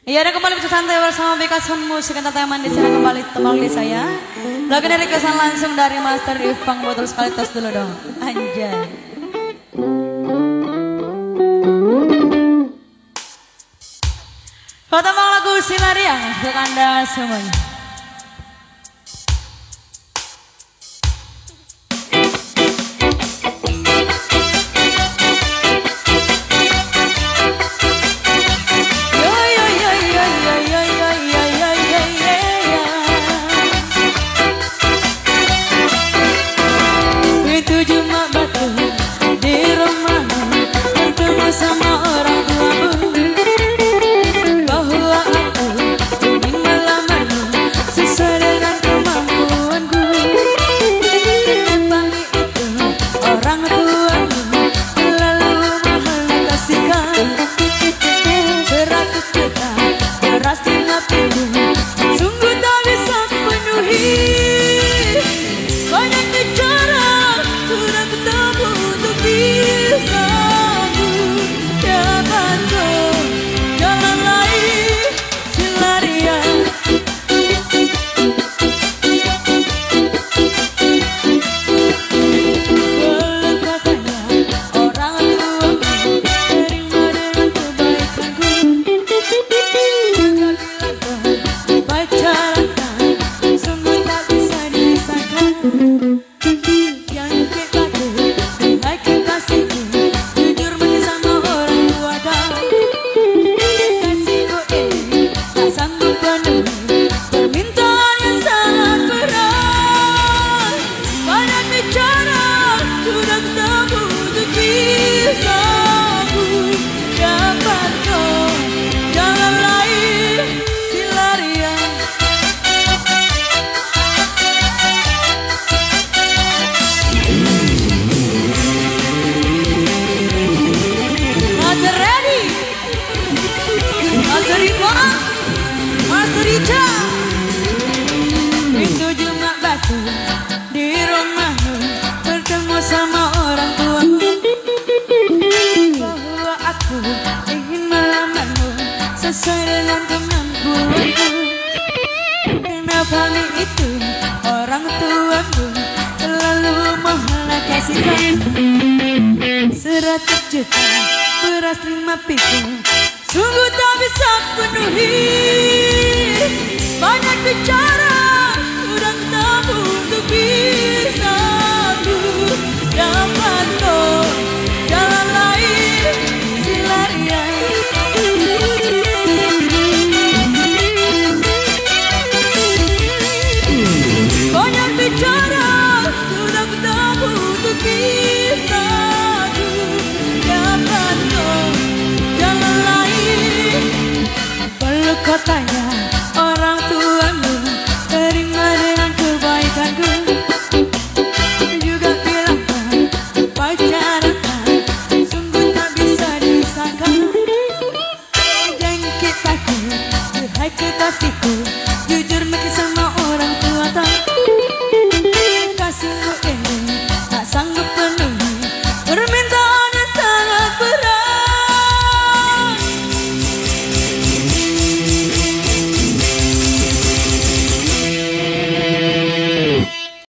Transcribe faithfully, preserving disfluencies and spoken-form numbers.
Iya, ada kembali santai bersama Bekasun Musik Entertainment di sini kembali temang di saya. Lagu dari kesan langsung dari Master Ipang, botol sekali tos dulu dong. Anjay. Pertama lagu Sinariang untuk Anda semuanya. Itu cuma batu di rumahmu, bertemu sama orang tuamu, bahwa aku ingin melamarmu sesuai dengan kemampuanku. Kenapa itu orang tuamu terlalu mahal kasihkan? Seratus juta beras lima piku sungguh tak bisa penuhi. Banyak bicara